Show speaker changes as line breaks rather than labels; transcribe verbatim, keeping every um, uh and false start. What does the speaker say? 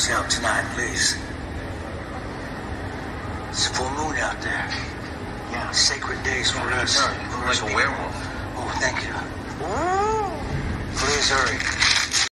us out tonight, please. It's a full moon out there. Yeah, sacred days for us.
You look like a werewolf.
Oh, thank you. Please hurry.